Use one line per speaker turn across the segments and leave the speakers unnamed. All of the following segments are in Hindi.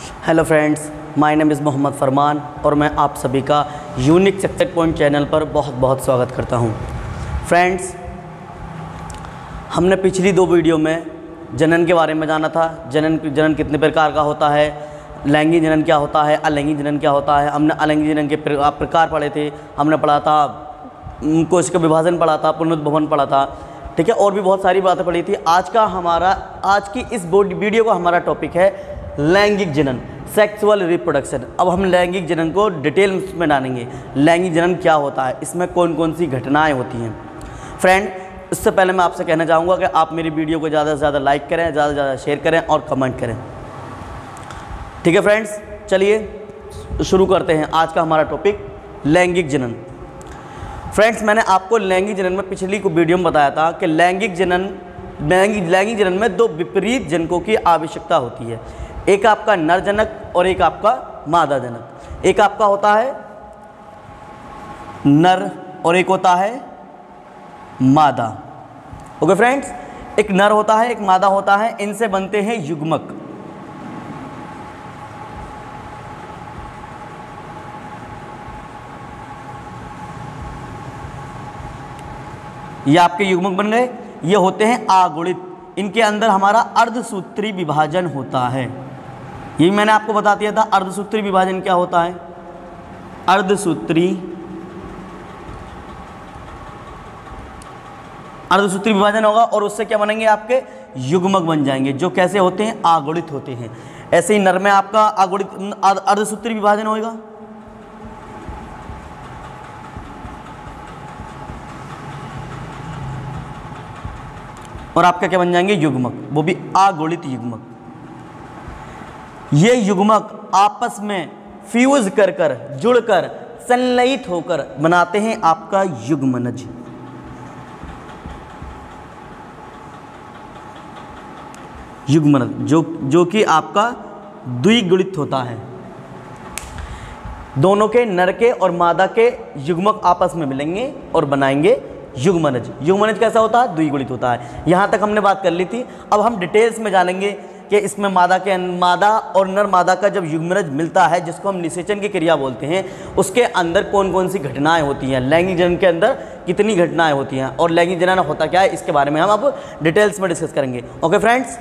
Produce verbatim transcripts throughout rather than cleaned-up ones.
Hello friends, my name is Mohammed Farman और मैं आप सभी का यूनिक सक्सेस पॉइंट चैनल पर बहुत बहुत स्वागत करता हूं। फ्रेंड्स, हमने पिछली दो वीडियो में जनन के बारे में जाना था। जनन जनन कितने प्रकार का होता है, लैंगिक जनन क्या होता है, अलैंगिक जनन क्या होता है। हमने अलैंगिक जनन के प्रकार पढ़े थे, हमने पढ़ा था कोशिका का विभाजन पढ़ा था, पुनरुद्भवन पढ़ा था, ठीक है, और भी बहुत सारी बातें पढ़ी थी। आज का हमारा आज की इस वीडियो का हमारा टॉपिक है लैंगिक जनन, सेक्सुअल रिप्रोडक्शन। अब हम लैंगिक जनन को डिटेल में जानेंगे। लैंगिक जनन क्या होता है, इसमें कौन कौन सी घटनाएं होती हैं। फ्रेंड, इससे पहले मैं आपसे कहना चाहूँगा कि आप मेरी वीडियो को ज़्यादा से ज़्यादा लाइक करें, ज़्यादा से ज़्यादा शेयर करें और कमेंट करें, ठीक है। फ्रेंड्स, चलिए शुरू करते हैं आज का हमारा टॉपिक लैंगिक जनन। फ्रेंड्स, मैंने आपको लैंगिक जनन में पिछली को वीडियो में बताया था कि लैंगिक जनन लैंगिक लैंगिक जनन में दो विपरीत जनकों की आवश्यकता होती है। एक आपका नर जनक और एक आपका मादा जनक। एक आपका होता है नर और एक होता है मादा। ओके फ्रेंड्स, एक नर होता है, एक मादा होता है, इनसे बनते हैं युग्मक। ये आपके युग्मक बन गए। ये होते हैं आगुणित। इनके अंदर हमारा अर्धसूत्री विभाजन होता है। ये मैंने आपको बता दिया था अर्धसूत्री विभाजन क्या होता है। अर्धसूत्री अर्धसूत्री विभाजन होगा और उससे क्या बनेंगे, आपके युग्मक बन जाएंगे, जो कैसे होते हैं, आगुणित होते हैं। ऐसे ही नर में आपका आगुणित अर्धसूत्री विभाजन होगा। और आपका क्या बन जाएंगे, युग्मक, वो भी आगुणित युग्मक। ये युग्मक आपस में फ्यूज कर कर जुड़कर संलयित होकर बनाते हैं आपका युग्मनज। युग्मनज जो जो कि आपका द्विगुणित होता है। दोनों के नर के और मादा के युग्मक आपस में मिलेंगे और बनाएंगे युग्मनज। युग्मनज कैसा होता है, द्विगुणित होता है। यहाँ तक हमने बात कर ली थी। अब हम डिटेल्स में जानेंगे कि इसमें मादा के मादा और नर मादा का जब युग्मनज मिलता है, जिसको हम निषेचन की क्रिया बोलते हैं, उसके अंदर कौन कौन सी घटनाएं होती हैं, लैंगिक जनन के अंदर कितनी घटनाएं होती हैं और लैंगिक जनन होता क्या है, इसके बारे में हम अब डिटेल्स में डिस्कस करेंगे। ओके फ्रेंड्स,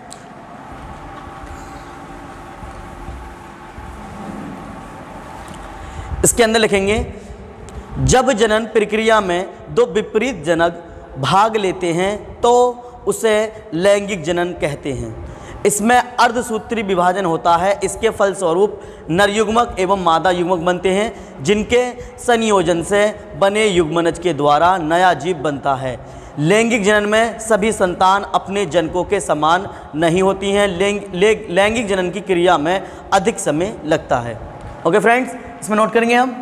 इसके अंदर लिखेंगे, जब जनन प्रक्रिया में दो विपरीत जनक भाग लेते हैं तो उसे लैंगिक जनन कहते हैं। इसमें अर्धसूत्री विभाजन होता है। इसके फलस्वरूप नर युग्मक एवं मादा युग्मक बनते हैं, जिनके संयोजन से बने युग्मनज के द्वारा नया जीव बनता है। लैंगिक जनन में सभी संतान अपने जनकों के समान नहीं होती हैं। लैंग लैंगिक जनन की क्रिया में अधिक समय लगता है। ओके फ्रेंड्स, इसमें नोट करेंगे हम,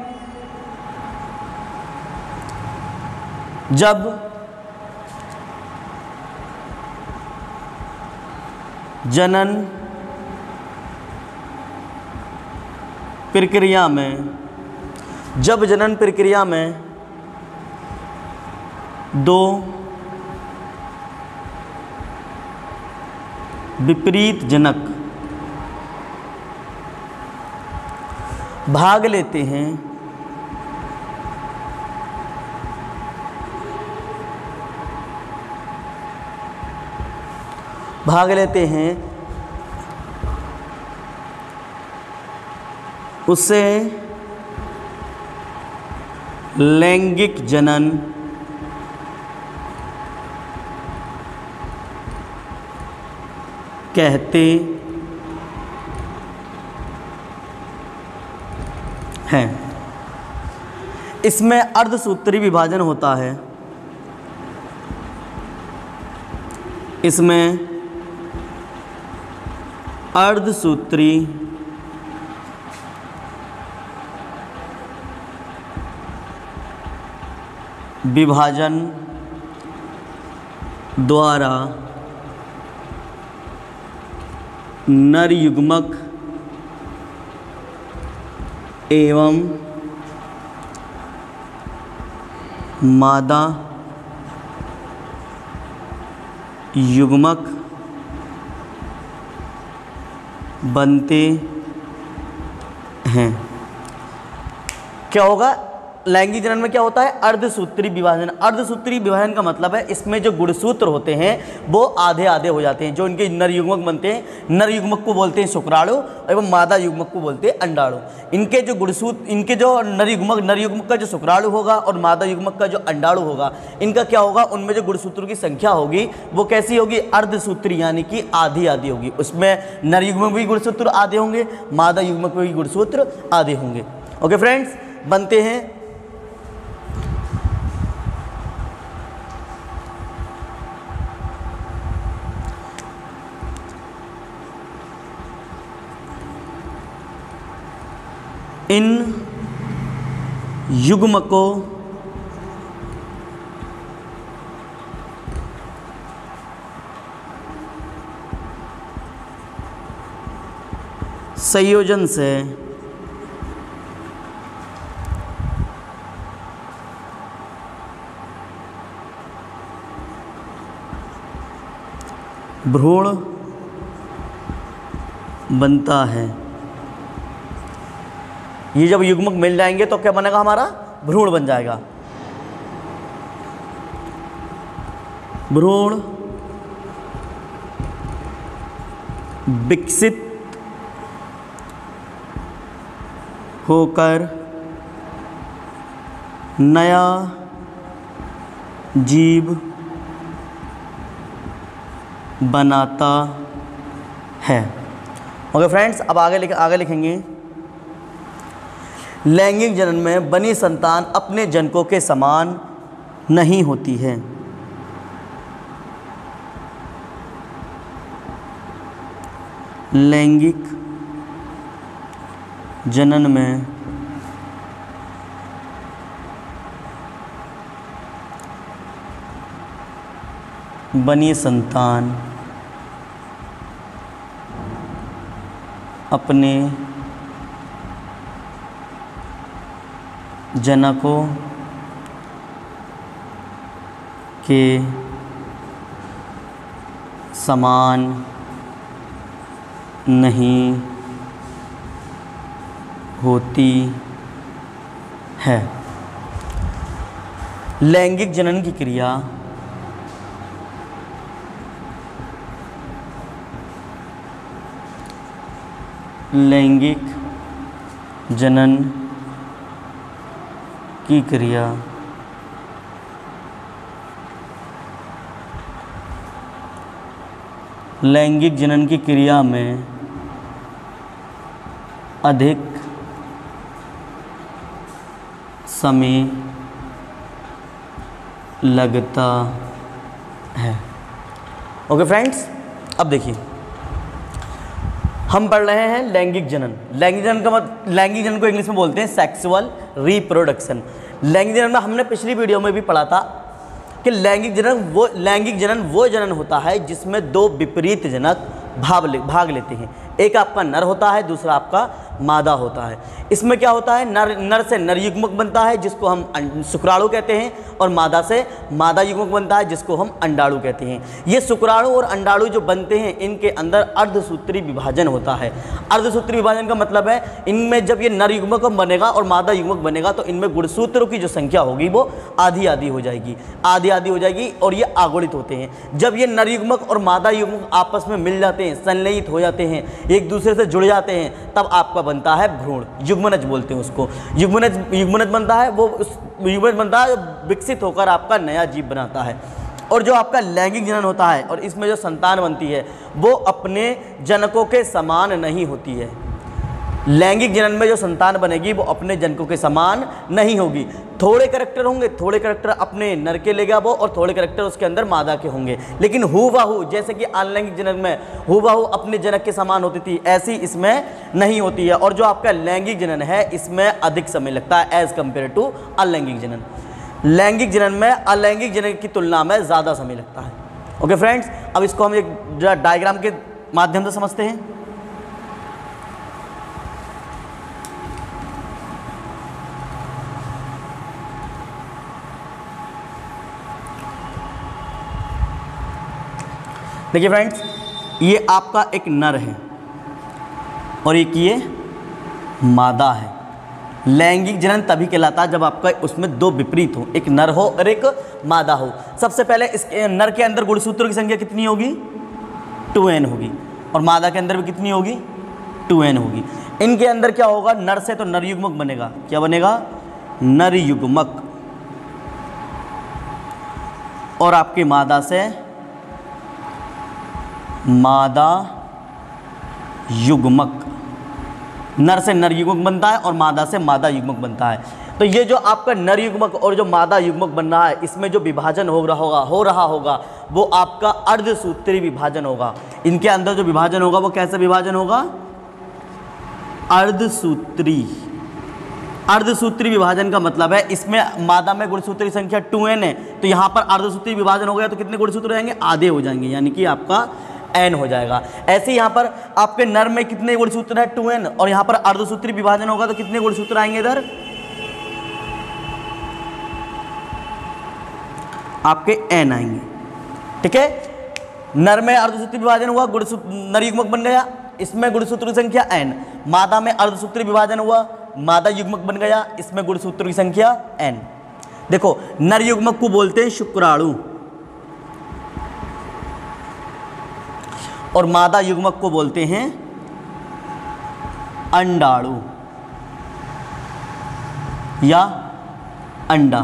जब जनन प्रक्रिया में जब जनन प्रक्रिया में दो विपरीत जनक भाग लेते हैं भाग लेते हैं उसे लैंगिक जनन कहते हैं। इसमें अर्धसूत्री विभाजन होता है। इसमें अर्धसूत्री विभाजन द्वारा नर युग्मक एवं मादा युग्मक बनते हैं। क्या होगा? लैंगिक जनन में क्या होता है? अर्धसूत्री विभाजन। अर्धसूत्री विभाजन का मतलब है इसमें जो गुणसूत्र होते हैं वो आधे आधे हो जाते हैं। जो इनके नर युग्मक बनते हैं, नर युग्मक को बोलते हैं शुक्राणु एवं मादा युग्मक को बोलते हैं अंडाणु। इनके जो गुणसूत्र, इनके जो नर युग्मक, नर युग्मक का जो शुक्राणु होगा और मादा युग्मक का जो अंडाणु होगा, इनका क्या होगा? उनमें जो गुणसूत्रों की संख्या होगी वो कैसी होगी? अर्धसूत्री, यानी कि आधी आधी होगी। उसमें नर युग्मक भी गुणसूत्र आधे होंगे, मादा युग्मक भी गुणसूत्र आधे होंगे। ओके फ्रेंड्स, बनते हैं इन युग्मकों संयोजन से भ्रूण बनता है। ये जब युग्मक मिल जाएंगे तो क्या बनेगा? हमारा भ्रूण बन जाएगा। भ्रूण विकसित होकर नया जीव बनाता है। ओके फ्रेंड्स, अब आगे लिख आगे लिखेंगे, लैंगिक जनन में बनी संतान अपने जनकों के समान नहीं होती है। लैंगिक जनन में बनी संतान अपने जनकों के समान नहीं होती है। लैंगिक जनन की क्रिया लैंगिक जनन की क्रिया लैंगिक जनन की क्रिया में अधिक समय लगता है। ओके फ्रेंड्स, अब देखिए हम पढ़ रहे हैं लैंगिक जनन। लैंगिक जनन का मतलब, लैंगिक जनन को इंग्लिश में बोलते हैं सेक्सुअल रिप्रोडक्शन। लैंगिक जनन में हमने पिछली वीडियो में भी पढ़ा था कि लैंगिक जनन वो लैंगिक जनन वो जनन होता है जिसमें दो विपरीत जनक भाग ले भाग लेते हैं। एक आपका नर होता है, दूसरा आपका मादा होता है। इसमें क्या होता है? नर नर से नर युग्मक बनता है जिसको हम शुक्राणु कहते हैं, और मादा से मादा युग्मक बनता है जिसको हम अंडाणु कहते हैं। ये शुक्राणु और अंडाणु जो बनते हैं इनके अंदर अर्धसूत्री विभाजन होता है। अर्धसूत्री विभाजन का मतलब है इनमें जब ये नर युग्मक बनेगा और मादा युग्मक बनेगा तो इनमें गुणसूत्रों की जो संख्या होगी वो आधी आधी हो जाएगी, आधी आधी हो जाएगी और ये आगुणित होते हैं। जब ये नर युग्मक और मादा युग्मक आपस में मिल जाते हैं, संलयित हो जाते हैं, एक दूसरे से जुड़ जाते हैं, तब आपका बनता है भ्रूण। युग्मनज बोलते हैं उसको। युग्मनज युग्मनज बनता है, वो उस युग्मनज बनता है जो विकसित होकर आपका नया जीव बनाता है। और जो आपका लैंगिक जनन होता है और इसमें जो संतान बनती है वो अपने जनकों के समान नहीं होती है। लैंगिक जनन में जो संतान बनेगी वो अपने जनकों के समान नहीं होगी। थोड़े करैक्टर होंगे, थोड़े करैक्टर अपने नर के लेगा वो और थोड़े करैक्टर उसके अंदर मादा के होंगे, लेकिन हूबहू जैसे कि अनलैंगिक जनन में हूबहू अपने जनक के समान होती थी, ऐसी इसमें नहीं होती है। और जो आपका लैंगिक जनन है इसमें अधिक समय लगता है एज कम्पेयर टू अलैंगिक जनन। लैंगिक जनन में अलैंगिक जनन की तुलना में ज़्यादा समय लगता है। ओके फ्रेंड्स, अब इसको हम एक डायग्राम के माध्यम से समझते हैं। देखिए फ्रेंड्स, ये आपका एक नर है और एक ये मादा है। लैंगिक जनन तभी कहलाता है जब आपका उसमें दो विपरीत हो, एक नर हो और एक मादा हो। सबसे पहले इसके नर के अंदर गुणसूत्रों की संख्या कितनी होगी? टू एन होगी, और मादा के अंदर भी कितनी होगी? टू एन होगी। इनके अंदर क्या होगा? नर से तो नर युग्मक बनेगा। क्या बनेगा? नर युग्मक। और आपकी मादा से मादा युग्मक। नर से नर युग्मक बनता है और मादा से मादा युग्मक बनता है। तो ये जो आपका नर युग्मक और जो मादा युग्मक बन रहा है, इसमें जो विभाजन हो रहा होगा हो रहा होगा वो आपका अर्धसूत्री विभाजन होगा। इनके अंदर जो विभाजन होगा वो कैसे विभाजन होगा? अर्धसूत्री। अर्धसूत्री विभाजन का मतलब है इसमें मादा में गुणसूत्री संख्या टू एन है, तो यहाँ पर अर्धसूत्री विभाजन हो गया तो कितने गुणसूत्र रहेंगे? आधे हो जाएंगे, यानी कि आपका एन हो जाएगा। ऐसे यहाँ पर आपके नर में कितने गुणसूत्र है? टू एन, और यहाँ पर अर्धसूत्री विभाजन होगा तो कितने गुणसूत्र आएंगे? इधर आपके एन आएंगे। ठीक है, नर में अर्धसूत्री विभाजन हुआ, गुणसूत्र नर युग्मक बन गया, इसमें गुणसूत्र की संख्या एन। मादा में अर्धसूत्री विभाजन हुआ, मादा युग्मक बन गया, इसमें गुणसूत्र की संख्या एन। देखो, नर युग्मक को बोलते हैं शुक्राणु और मादा युग्मक को बोलते हैं अंडाणु या अंडा।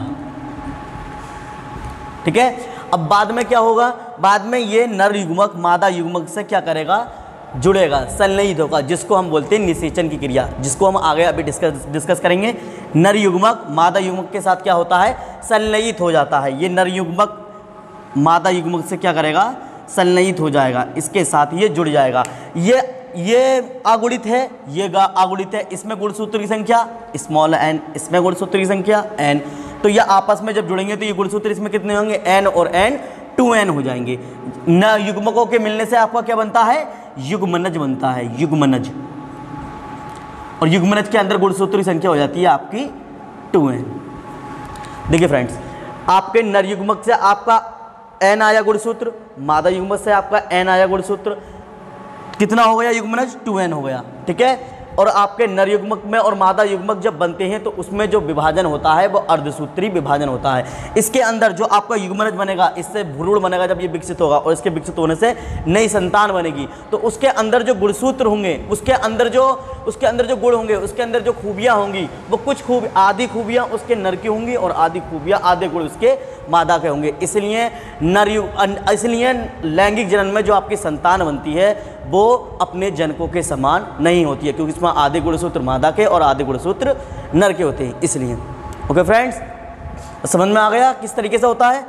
ठीक है, अब बाद में क्या होगा? बाद में ये नर युग्मक मादा युग्मक से क्या करेगा? जुड़ेगा, संलयित होगा, जिसको हम बोलते हैं निषेचन की क्रिया, जिसको हम आगे अभी डिस्कस डिस्कस करेंगे। नर युग्मक मादा युग्मक के साथ क्या होता है? संलयित हो जाता है। ये नर युग्मक मादा युग्मक से क्या करेगा? संलयित हो जाएगा, इसके साथ ये जुड़ जाएगा। ये ये अगुणित है, ये अगुणित है, इसमें गुणसूत्र की संख्या स्मॉल एन, इसमें गुणसूत्र की संख्या एन। तो ये आपस में जब जुड़ेंगे तो ये गुणसूत्र इसमें कितने होंगे? एन और एन टू एन हो जाएंगे। न युग्मकों के मिलने से आपका क्या बनता है? युग्मनज बनता है, युग्मनज। और युग्मनज के अंदर गुणसूत्र की संख्या हो जाती है आपकी टू एन। देखिए फ्रेंड्स, आपके नर युग्मक से आपका एन आया गुणसूत्र, मादा युग्मक से आपका एन आया गुणसूत्र, कितना हो गया युग्मनज? टू एन हो गया। ठीक है, और आपके नर युग्मक में और मादा युग्मक जब बनते हैं तो उसमें जो विभाजन होता है वो अर्धसूत्री विभाजन होता है। इसके अंदर जो आपका युग्मनज बनेगा, इससे भ्रूण बनेगा जब ये विकसित होगा, और इसके विकसित होने से नई संतान बनेगी, तो उसके अंदर जो गुणसूत्र होंगे, उसके अंदर जो उसके अंदर जो गुण होंगे, उसके अंदर जो खूबियाँ होंगी, वो कुछ खूब आधी खूबियाँ उसके नर की होंगी और आधी खूबियाँ आधे गुण उसके मादा के होंगे। इसलिए नर युग इसलिए लैंगिक जनन में जो आपकी संतान बनती है वो अपने जनकों के समान नहीं होती है, क्योंकि इसमें आधे गुणसूत्र मादा के और आधे गुणसूत्र नर के होते हैं, इसलिए। ओके फ्रेंड्स, समझ में आ गया किस तरीके से होता है?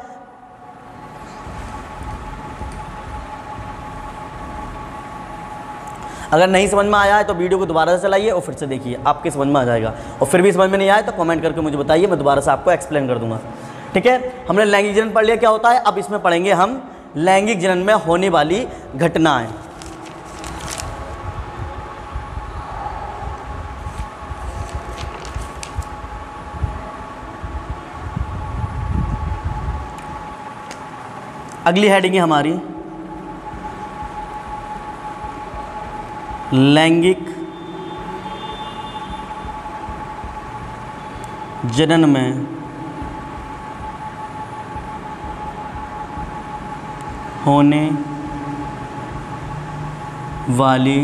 अगर नहीं समझ में आया है तो वीडियो को दोबारा से चलाइए और फिर से देखिए, आपके समझ में आ जाएगा। और फिर भी समझ में नहीं आया तो कमेंट करके मुझे बताइए, मैं दोबारा से आपको एक्सप्लेन कर दूंगा। ठीक है, हमने लैंगिक जनन पढ़ लिया क्या होता है। अब इसमें पढ़ेंगे हम लैंगिक जनन में होने वाली घटनाएं। अगली हेडिंग है हमारी लैंगिक जनन में होने वाली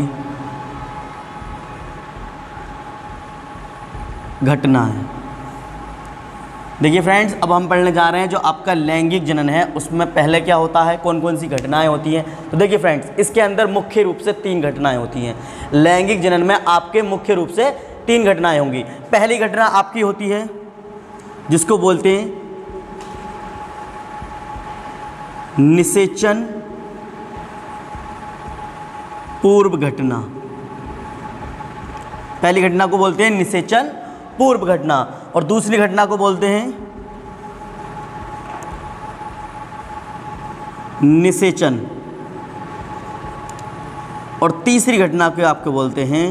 घटना है। देखिए फ्रेंड्स, अब हम पढ़ने जा रहे हैं जो आपका लैंगिक जनन है उसमें पहले क्या होता है, कौन कौन सी घटनाएं होती हैं। तो देखिए फ्रेंड्स, इसके अंदर मुख्य रूप से तीन घटनाएं होती हैं। लैंगिक जनन में आपके मुख्य रूप से तीन घटनाएं होंगी। पहली घटना आपकी होती है जिसको बोलते हैं निषेचन पूर्व घटना। पहली घटना को बोलते हैं निषेचन पूर्व घटना, और दूसरी घटना को बोलते हैं निषेचन, और तीसरी घटना को आपको बोलते हैं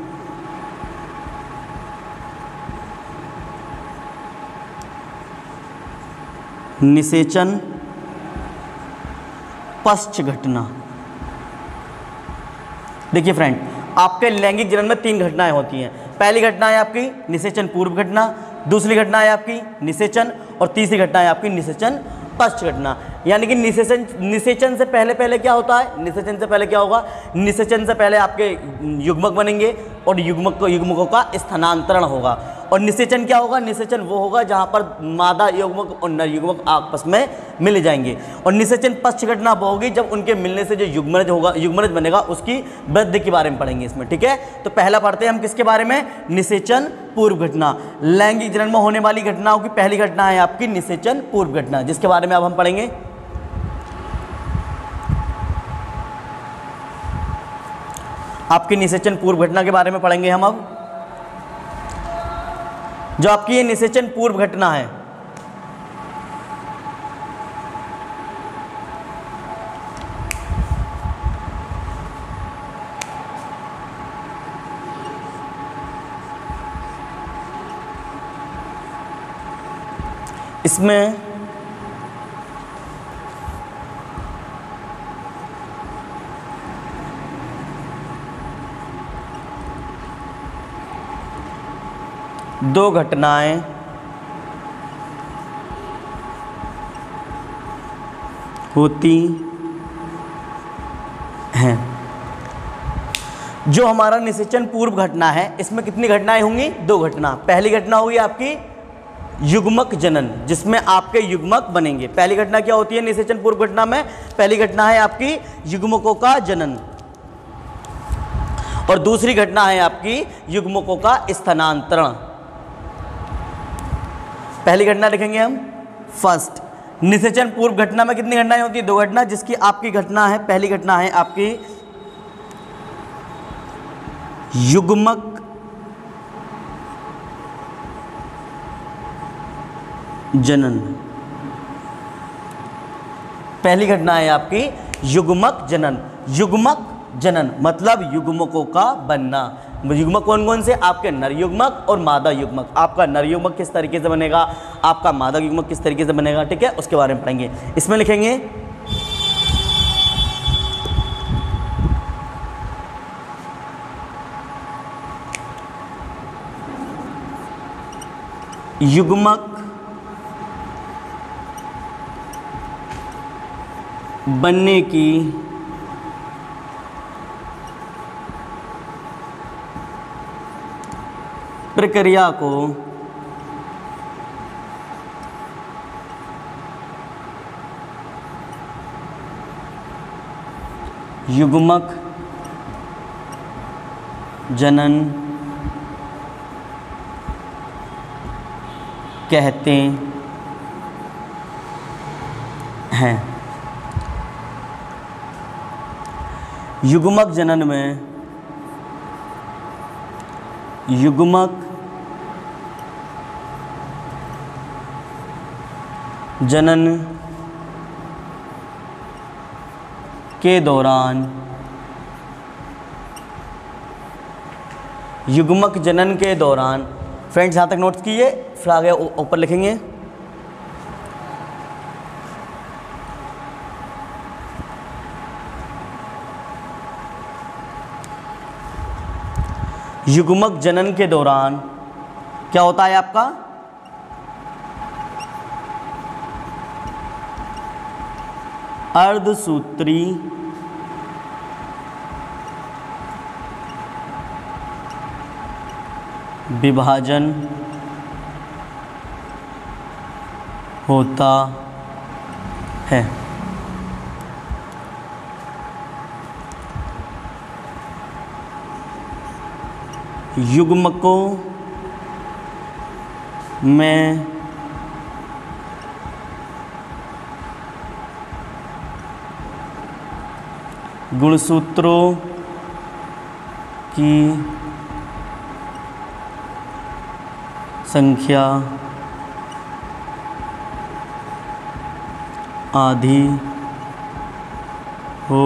निषेचन पश्च घटना। देखिए फ्रेंड, आपके लैंगिक जनन में तीन घटनाएं होती हैं। पहली घटना है आपकी निषेचन पूर्व घटना, दूसरी घटना है आपकी निषेचन, और तीसरी घटना है आपकी निषेचन पश्च घटना। यानी कि निषेचन निषेचन से पहले पहले क्या होता है, निषेचन से पहले क्या होगा, निषेचन से पहले आपके युग्मक बनेंगे और युग्मक को युग्मकों का स्थानांतरण होगा। और निषेचन क्या होगा, निषेचन वो होगा जहाँ पर मादा युग्मक और नर युग्मक आपस में मिल जाएंगे। और निषेचन पश्च घटना वो होगी जब उनके मिलने से जो युग्मनज होगा, युग्मनज बनेगा, उसकी वृद्धि के बारे में पढ़ेंगे इसमें। ठीक है, तो पहला पढ़ते हैं हम किसके बारे में, निषेचन पूर्व घटना। लैंगिक जनन में होने वाली घटनाओं की पहली घटना है आपकी निषेचन पूर्व घटना, जिसके बारे में अब हम पढ़ेंगे। आपकी निषेचन पूर्व घटना के बारे में पढ़ेंगे हम अब। जो आपकी ये निषेचन पूर्व घटना है, इसमें दो घटनाएं होती हैं। जो हमारा निषेचन पूर्व घटना है, इसमें कितनी घटनाएं होंगी, दो घटना। पहली घटना होगी आपकी युग्मक जनन, जिसमें आपके युग्मक बनेंगे। पहली घटना क्या होती है निषेचन पूर्व घटना में, पहली घटना है आपकी युग्मकों का जनन, और दूसरी घटना है आपकी युग्मकों का स्थानांतरण। पहली घटना लिखेंगे हम फर्स्ट। निषेचन पूर्व घटना में कितनी घटनाएं होती है, दो घटना, जिसकी आपकी घटना है, पहली घटना है आपकी युग्मक जनन। पहली घटना है आपकी युग्मक जनन। युग्मक जनन मतलब युग्मकों का बनना। युग्मक कौन कौन से, आपके नर युग्मक और मादा युग्मक। आपका नर युग्मक किस तरीके से बनेगा, आपका मादा युग्मक किस तरीके से बनेगा, ठीक है, उसके बारे में पढ़ेंगे। इसमें लिखेंगे युग्मक बनने की प्रक्रिया को युग्मक जनन कहते हैं। युग्मक जनन में युग्मक जनन के दौरान युग्मक जनन के दौरान फ्रेंड्स यहाँ तक नोट्स कीजिए, फिर आगे ऊपर लिखेंगे युग्मक जनन के दौरान क्या होता है आपका, अर्धसूत्री विभाजन होता है। युग्मकों में गुणसूत्रों की संख्या आधी हो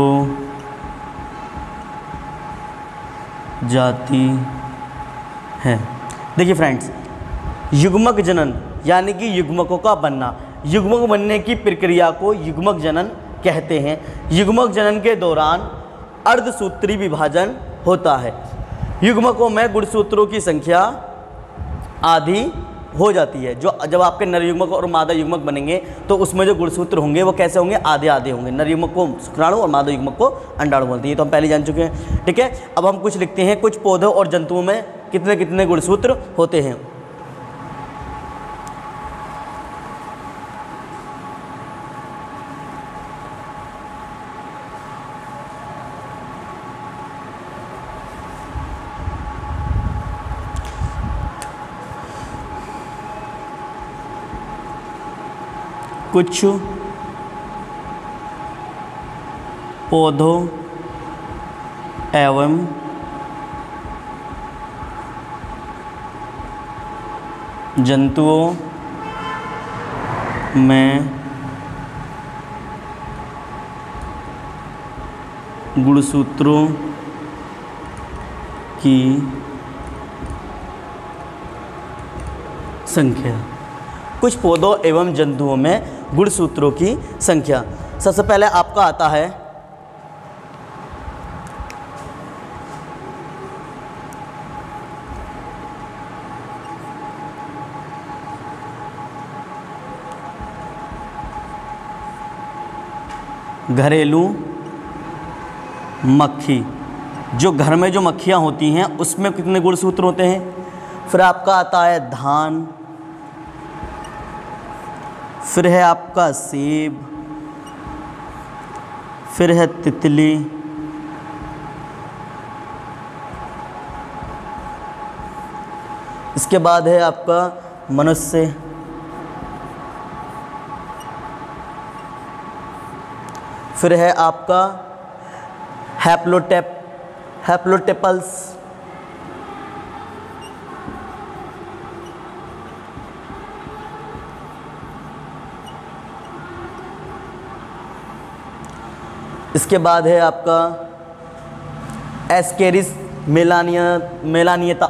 जाती है। देखिए फ्रेंड्स, युग्मक जनन यानी कि युग्मकों का बनना, युग्मक बनने की प्रक्रिया को युग्मक जनन कहते हैं। युग्मक जनन के दौरान अर्धसूत्री विभाजन होता है। युग्मकों में गुणसूत्रों की संख्या आधी हो जाती है। जो जब आपके नर युग्मक और मादा युग्मक बनेंगे तो उसमें जो गुणसूत्र होंगे वो कैसे होंगे, आधे आधे होंगे। नर युग्मक को शुक्राणु और मादा युग्मक को अंडाणु बोलते हैं, ये तो हम पहले जान चुके हैं। ठीक है, अब हम कुछ लिखते हैं, कुछ पौधों और जंतुओं में कितने कितने गुणसूत्र होते हैं। कुछ पौधों एवं जंतुओं में गुणसूत्रों की संख्या। कुछ पौधों एवं जंतुओं में गुणसूत्रों की संख्या। सबसे पहले आपका आता है घरेलू मक्खी। जो घर में जो मक्खियाँ होती हैं उसमें कितने गुणसूत्र होते हैं। फिर आपका आता है धान, फिर है आपका सेब, फिर है तितली, इसके बाद है आपका मनुष्य, फिर है आपका हैप्लोटेप हैप्लोटेपल्स, इसके बाद है आपका एस्केरिस मेलानिया मेलानियता,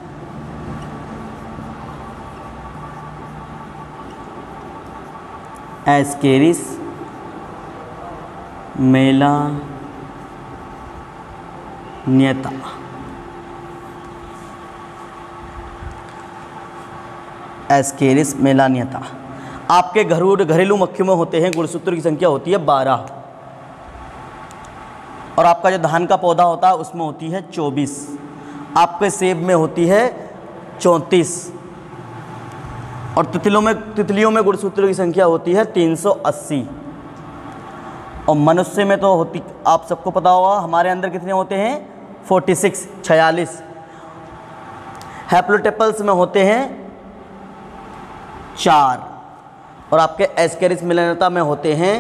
एस्केरिस मेलानियता। एस्केरिस मेलानियता। आपके घरेलू घरेलू मक्खियों में होते हैं गुणसूत्र की संख्या होती है बारह, और आपका जो धान का पौधा होता है उसमें होती है चौबीस, आपके सेब में होती है चौंतीस, और तितलियों में तितलियों में गुणसूत्रों की संख्या होती है तीन सौ अस्सी, और मनुष्य में तो होती, आप सबको पता होगा हमारे अंदर कितने होते हैं छियालीस, छियालीस। हैप्लोटेपल्स में होते हैं चार, और आपके एस्केरिस मेलानियता में होते हैं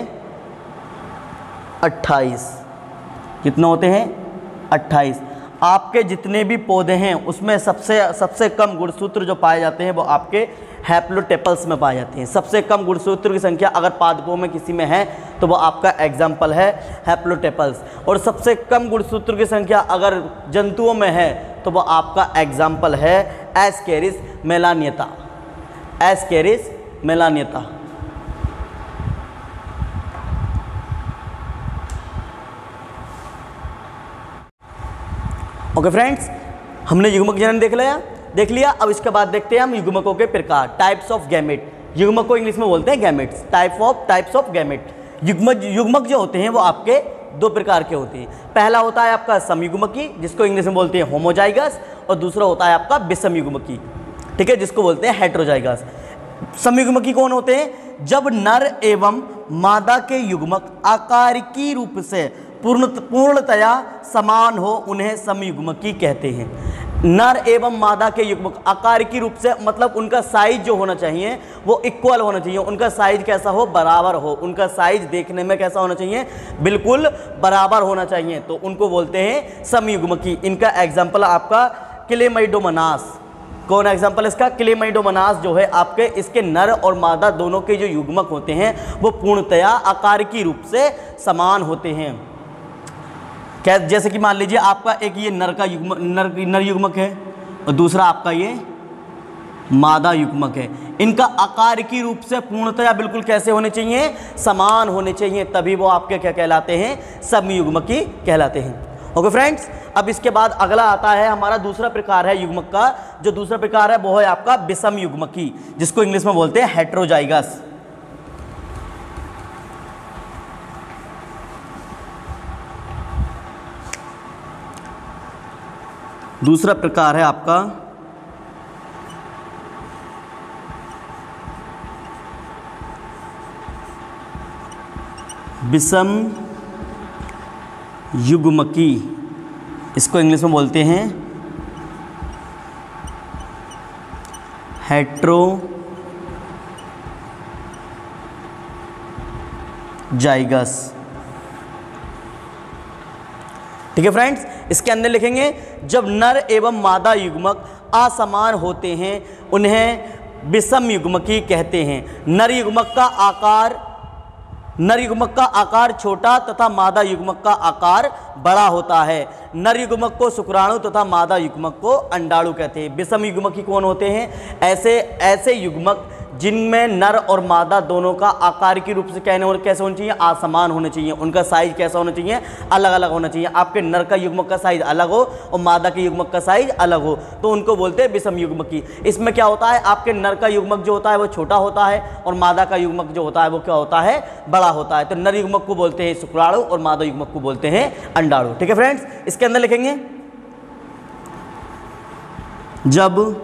अट्ठाईस। कितने होते हैं अट्ठाईस। आपके जितने भी पौधे हैं उसमें सबसे सबसे कम गुणसूत्र जो पाए जाते हैं वो आपके हैप्लोटेपल्स में पाए जाते हैं। सबसे कम गुणसूत्र की संख्या अगर पादपों में किसी में है तो वो आपका एग्जाम्पल है हैप्लोटेपल्स, और सबसे कम गुणसूत्र की संख्या अगर जंतुओं में है तो वो आपका एग्जाम्पल है एस्केरिस मेलानियता, एस्केरिस मेलानियता। ओके फ्रेंड्स, हमने युग्मक जनन देख लिया देख लिया अब इसके बाद देखते हैं हम युग्मकों के प्रकार, टाइप्स ऑफ गैमेट। युग्मक को इंग्लिश में बोलते हैं gametes, type of types of gamete. युग्मक युग्मक जो होते हैं वो आपके दो प्रकार के होते हैं। पहला होता है आपका समयुग्मकी, जिसको इंग्लिश में बोलते हैं होमोजाइगस, और दूसरा होता है आपका विषमयुग्मकी, ठीक है, जिसको बोलते हैं हेटेरोजाइगस। समयुग्मकी कौन होते हैं? जब नर एवं मादा के युग्मक आकारिकी रूप से पूर्ण पूर्णतया समान हो उन्हें समयुग्मकी कहते हैं। नर एवं मादा के युग्मक आकारिकी रूप से मतलब उनका साइज जो होना चाहिए वो इक्वल होना चाहिए। उनका साइज कैसा हो? बराबर हो। उनका साइज देखने में कैसा होना चाहिए? बिल्कुल बराबर होना चाहिए, तो उनको बोलते हैं समयुग्मकी। इनका एग्जाम्पल आपका क्लेमाइडोमोनास। कौन एग्जाम्पल इसका? क्लेमाइडोमोनास जो है आपके, इसके नर और मादा दोनों के जो युग्मक होते हैं वो पूर्णतया आकारिकी रूप से समान होते हैं। क्या, जैसे कि मान लीजिए आपका एक ये नर का युग्मक नर नर युग्मक है और दूसरा आपका ये मादा युग्मक है। इनका आकारिकी रूप से पूर्णतया बिल्कुल कैसे होने चाहिए? समान होने चाहिए, तभी वो आपके क्या कहलाते हैं? समयुग्मकी कहलाते हैं। ओके फ्रेंड्स, अब इसके बाद अगला आता है हमारा दूसरा प्रकार है युग्मक का। जो दूसरा प्रकार है वो है आपका विषम युग्मकी, जिसको इंग्लिश में बोलते हैं हेटेरोजाइगस। दूसरा प्रकार है आपका विषम युग्मकी, इसको इंग्लिश में बोलते हैं हेटेरोजाइगस। ठीक है फ्रेंड्स, इसके अंदर लिखेंगे जब नर एवं मादा युग्मक असमान होते हैं उन्हें विषम युग्मकी कहते हैं। नर युग्मक का आकार नर युग्मक का आकार छोटा तथा मादा युग्मक का आकार बड़ा होता है। नर युग्मक को शुक्राणु तथा मादा युग्मक को अंडाणु कहते हैं। विषम युग्मकी कौन होते हैं? ऐसे ऐसे युग्मक जिनमें नर और मादा दोनों का आकार की रूप से कहने कैसे होना चाहिए? असमान होने चाहिए। उनका साइज कैसा होना चाहिए? अलग अलग होना चाहिए। आपके नर का युग्मक का साइज अलग हो और मादा के युग्मक का साइज अलग हो तो उनको बोलते हैं विषम युग्मकी। इसमें क्या होता है, आपके नर का युग्मक जो होता है वो छोटा होता है और मादा का युग्मक जो होता है वो क्या होता है? बड़ा होता है। तो नर युग्मक को बोलते हैं शुक्राणु और मादा युग्मक को बोलते हैं अंडाणु। ठीक है फ्रेंड्स, इसके अंदर लिखेंगे जब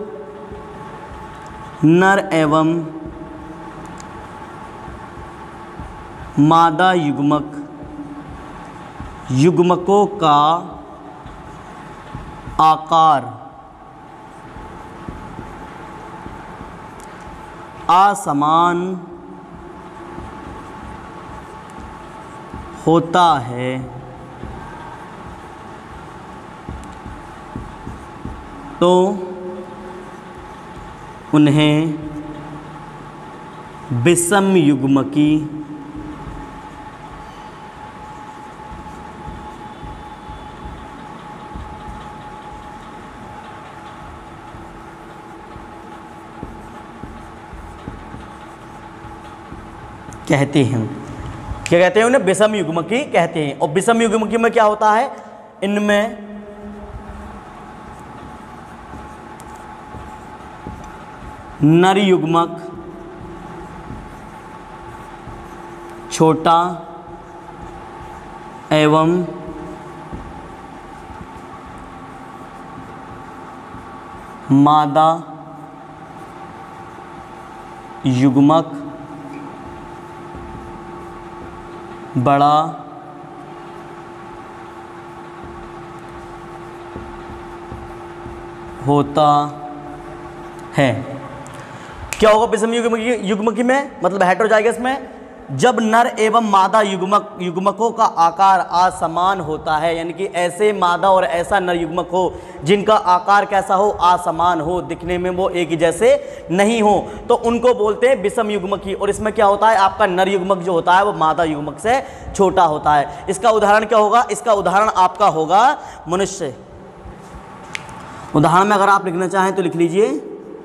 नर एवं मादा युग्मक युग्मकों का आकार असमान होता है तो उन्हें विषम युग्मकी कहते हैं। क्या कहते हैं? उन्हें विषम युग्मकी कहते हैं। और विषम युग्मकी में क्या होता है? इनमें नर युग्मक छोटा एवं मादा युग्मक बड़ा होता है। क्या होगा विषम युग्मकी युग्मकी में, मतलब हेटेरोजाइगस में? जब नर एवं मादा युग्मक युग्मकों का आकार असमान होता है, यानी कि ऐसे मादा और ऐसा नर युग्मक हो जिनका आकार कैसा हो? असमान हो, दिखने में वो एक ही जैसे नहीं हो, तो उनको बोलते हैं विषम युग्मकी। और इसमें क्या होता है? आपका नर युग्मक जो होता है वो मादा युग्मक से छोटा होता है। इसका उदाहरण क्या होगा? इसका उदाहरण आपका होगा मनुष्य। उदाहरण में अगर आप लिखना चाहें तो लिख लीजिए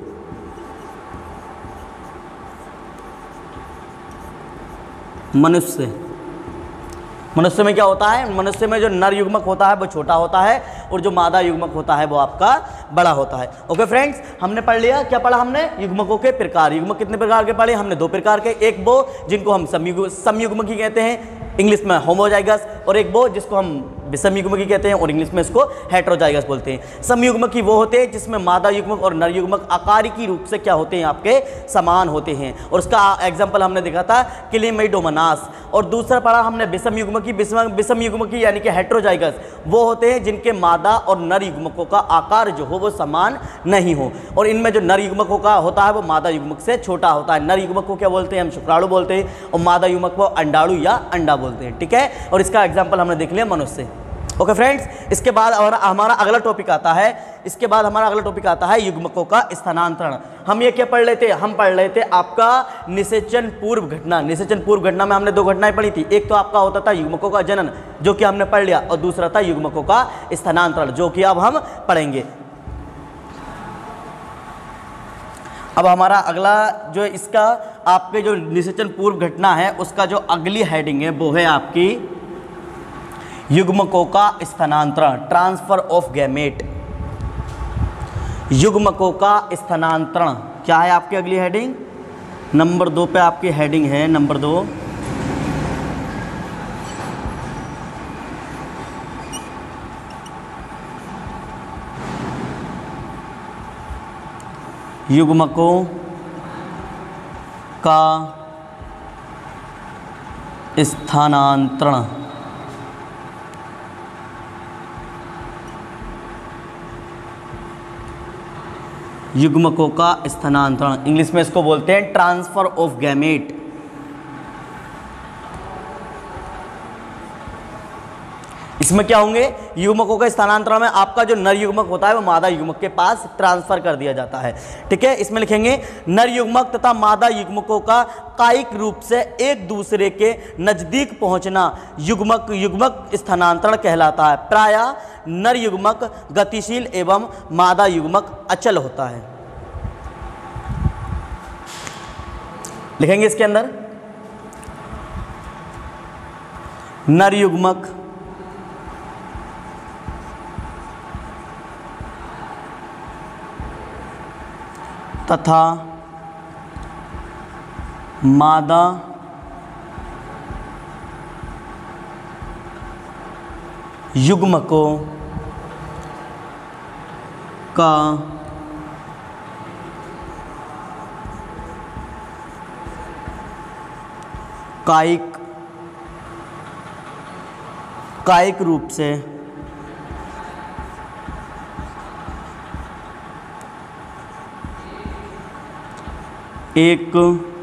मनुष्य। मनुष्य में क्या होता है? मनुष्य में जो नर युग्मक होता है वो छोटा होता है और जो मादा युग्मक होता है वो आपका बड़ा होता है। ओके फ्रेंड्स, हमने पढ़ लिया। क्या पढ़ा हमने? युग्मकों के प्रकार। युग्मक कितने प्रकार के पढ़े हमने? दो प्रकार के। एक वो जिनको हम समयुग समयुग्मकी कहते हैं, इंग्लिश में होमोजाइगस, और एक वो जिसको हम विषम युग्मकी कहते हैं और इंग्लिश में इसको हेटेरोजाइगस बोलते हैं। समयुग्मकी वो होते हैं जिसमें मादा युग्मक और नर युग्मक आकारिकी रूप से क्या होते हैं? आपके समान होते हैं। और उसका एग्जांपल हमने देखा था क्लेमाइडोमोनास। और दूसरा पढ़ा हमने विषम युग्मकी। विषम युग्मकी यानी कि हेटेरोजाइगस वो होते हैं जिनके मादा और नर युग्मकों का आकार जो हो वो समान नहीं हो, और इनमें जो नर युग्मकों का होता है वो मादा युग्मक से छोटा होता है। नर युग्मक को क्या बोलते हैं? हम शुक्राणु बोलते हैं, और मादा युग्मक को अंडाणु या अंडा बोलते हैं। ठीक है, और इसका एग्जाम्पल हमने देख लिया मनुष्य। ओके फ्रेंड्स, इसके बाद और हमारा अगला टॉपिक आता है इसके बाद हमारा अगला टॉपिक आता है युग्मकों का स्थानांतरण। हम ये क्या पढ़ लेते हम पढ़ लेते आपका निषेचन पूर्व घटना। निषेचन पूर्व घटना में हमने दो घटनाएं पढ़ी थी। एक तो आपका होता था युग्मकों का जनन, जो कि हमने पढ़ लिया, और दूसरा था युग्मकों का स्थानांतरण, जो कि अब हम पढ़ेंगे। अब हमारा अगला जो इसका आपके जो निषेचन पूर्व घटना है उसका जो अगली हेडिंग है वो है आपकी युग्मकों का स्थानांतरण, ट्रांसफर ऑफ गैमेट। युग्मकों का स्थानांतरण क्या है आपकी अगली हेडिंग? नंबर दो पे आपकी हेडिंग है, नंबर दो, युग्मकों का स्थानांतरण। युग्मकों का स्थानांतरण, इंग्लिश में इसको बोलते हैं ट्रांसफर ऑफ गैमेट। इसमें क्या होंगे? युग्मकों के स्थानांतरण में आपका जो नर युग्मक होता है वो मादा युग्मक के पास ट्रांसफर कर दिया जाता है। ठीक है, इसमें लिखेंगे नर युग्मक तथा मादा युग्मकों का कायिक रूप से एक दूसरे के नजदीक पहुंचना युग्मक युग्मक स्थानांतरण कहलाता है। प्रायः नर युग्मक गतिशील एवं मादा युग्मक अचल होता है। लिखेंगे इसके अंदर नर युग्मक तथा मादा युग्मकों का कायिक कायिक रूप से एक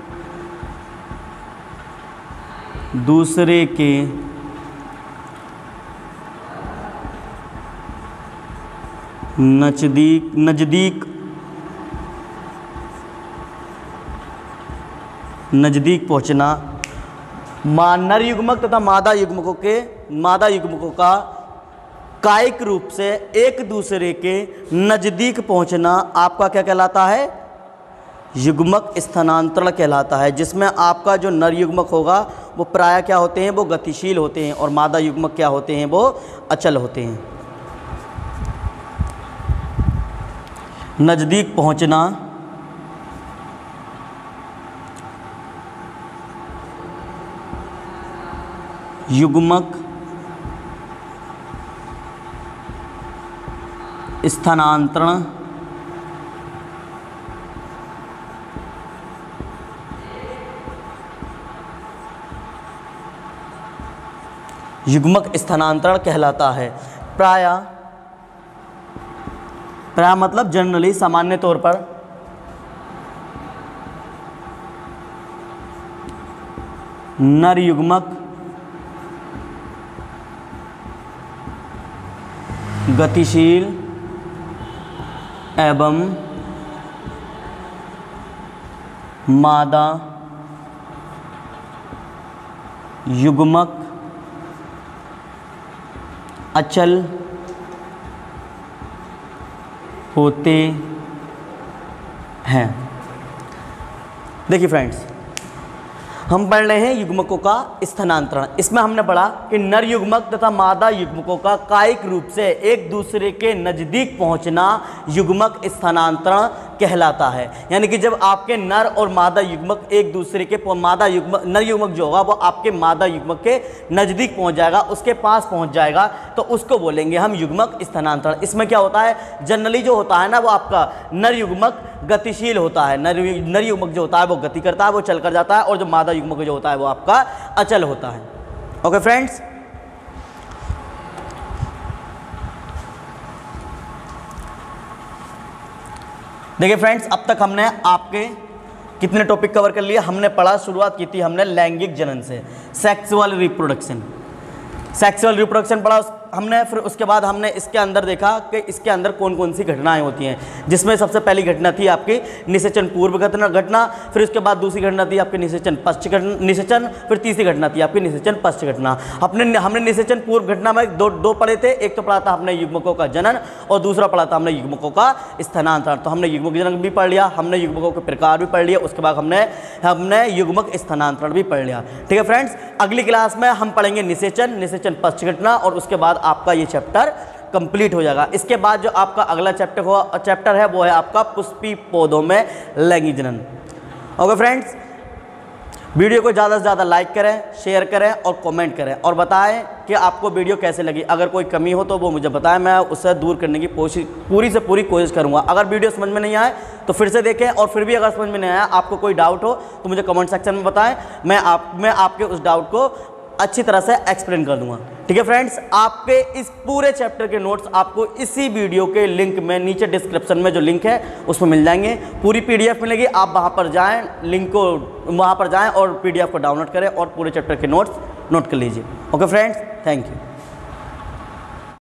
दूसरे के नजदीक नजदीक नजदीक पहुंचना। मा नर युग्मक तथा मादा युग्मकों के मादा युग्मकों का कायिक रूप से एक दूसरे के नजदीक पहुंचना आपका क्या कहलाता है? युग्मक स्थानांतरण कहलाता है, जिसमें आपका जो नर युग्मक होगा वो प्रायः क्या होते हैं? वो गतिशील होते हैं, और मादा युग्मक क्या होते हैं? वो अचल होते हैं। नजदीक पहुंचना युग्मक स्थानांतरण युग्मक स्थानांतरण कहलाता है। प्रायः प्रायः मतलब जनरली, सामान्य तौर पर नर युग्मक गतिशील एवं मादा युग्मक अचल होते हैं। देखिए फ्रेंड्स, हम पढ़ रहे हैं युग्मकों का स्थानांतरण। इसमें हमने पढ़ा कि नर युग्मक तथा मादा युग्मकों का कायिक रूप से एक दूसरे के नज़दीक पहुंचना युग्मक स्थानांतरण कहलाता है। यानी कि जब आपके नर और मादा युग्मक एक दूसरे के मादा युग्मक नर युग्मक जो होगा वो आपके मादा युग्मक के नज़दीक पहुंच जाएगा, उसके पास पहुंच जाएगा, तो उसको बोलेंगे हम युग्मक स्थानांतरण। इसमें क्या होता है? जनरली जो होता है ना वो आपका नर युग्मक गतिशील होता है, नर नर युग्मक जो होता है वो गति करता है, वो चल कर जाता है, और जो मादा युग्मक जो होता है वो आपका अचल होता है। ओके फ्रेंड्स, देखिए फ्रेंड्स, अब तक हमने आपके कितने टॉपिक कवर कर लिए? हमने पढ़ा, शुरुआत की थी हमने लैंगिक जनन से, सेक्सुअल रिप्रोडक्शन। सेक्सुअल रिप्रोडक्शन पढ़ा, हमने फिर उसके बाद हमने इसके अंदर देखा कि इसके अंदर कौन कौन सी घटनाएं होती हैं, जिसमें सबसे पहली घटना थी आपकी निषेचन पूर्व घटना घटना फिर उसके बाद दूसरी घटना थी आपकी निषेचन पश्च निषेचन, फिर तीसरी घटना थी आपकी निषेचन पश्च घटना। अपने हमने निषेचन पूर्व घटना में दो दो पढ़े थे, एक तो पढ़ा था हमने युग्मकों का जनन और दूसरा पढ़ा था हमने युग्मकों का स्थानांतरण। तो हमने युग्मक जनन भी पढ़ लिया, हमने युग्मकों के प्रकार भी पढ़ लिया, उसके बाद हमने हमने युग्मक स्थानांतरण भी पढ़ लिया। ठीक है फ्रेंड्स, अगली क्लास में हम पढ़ेंगे निषेचन निषेचन पश्च घटना और उसके बाद आपका ये चैप्टर कंप्लीट हो जाएगा। इसके बाद जो आपका अगला चैप्टर हो चैप्टर है वो है आपका पुष्पी पौधों में लैंगिक जनन। ओके फ्रेंड्स, वीडियो को ज़्यादा से ज़्यादा लाइक करें, शेयर करें और कमेंट करें और बताएं कि आपको वीडियो कैसे लगी। अगर कोई कमी हो तो वो मुझे बताएं, मैं उससे दूर करने की कोशिश पूरी से पूरी कोशिश करूंगा। अगर वीडियो समझ में नहीं आए तो फिर से देखें और फिर भी अगर समझ में नहीं आया, आपको कोई डाउट हो तो मुझे कमेंट सेक्शन में बताएं, मैं आप मैं आपके उस डाउट को अच्छी तरह से एक्सप्लेन कर दूंगा। ठीक है फ्रेंड्स, आपके इस पूरे चैप्टर के नोट्स आपको इसी वीडियो के लिंक में नीचे डिस्क्रिप्शन में जो लिंक है उसमें मिल जाएंगे। पूरी पीडीएफ मिलेगी, आप वहां पर जाएं, लिंक को वहां पर जाएं और पीडीएफ को डाउनलोड करें और पूरे चैप्टर के नोट्स नोट कर लीजिए। Okay friends, thank you.